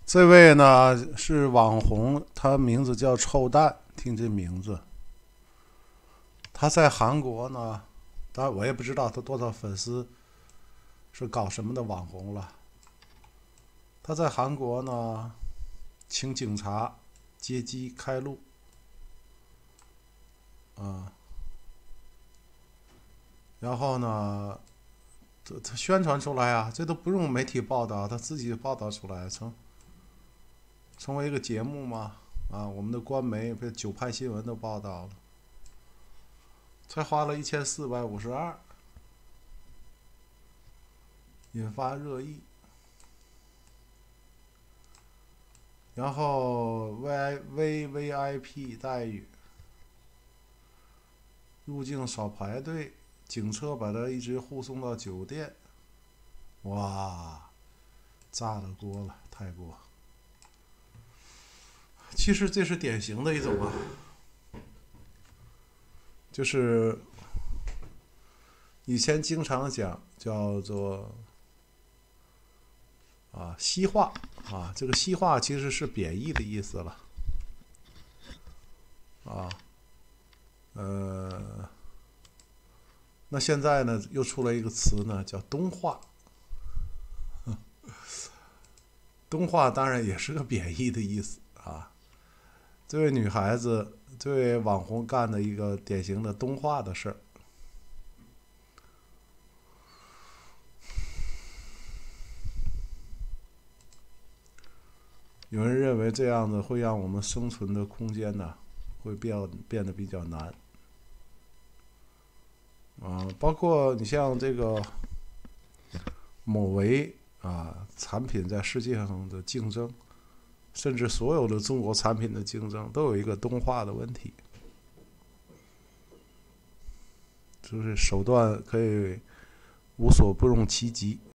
这位呢是网红，他名字叫臭蛋，听这名字，他在韩国呢，当然我也不知道他多少粉丝，是搞什么的网红了。他在韩国呢，请警察接机开路啊，然后呢，他宣传出来啊，这都不用媒体报道，他自己报道出来，成为一个节目嘛。啊，我们的官媒被九派新闻都报道了，才花了1452，引发热议。然后 VVIP 待遇，入境少排队，警车把他一直护送到酒店。哇，炸了锅了，泰国。其实这是典型的一种啊，就是以前经常讲叫做西化啊，这个西化其实是贬义的意思了啊。那现在呢又出来一个词呢，叫东化。东化当然也是个贬义的意思啊。这位女孩子，这位网红干的一个典型的东化的事儿。有人认为这样子会让我们生存的空间呢，会变得比较难啊。包括你像这个某为产品在世界上的竞争，甚至所有的中国产品的竞争，都有一个东化的问题，就是手段可以无所不用其极。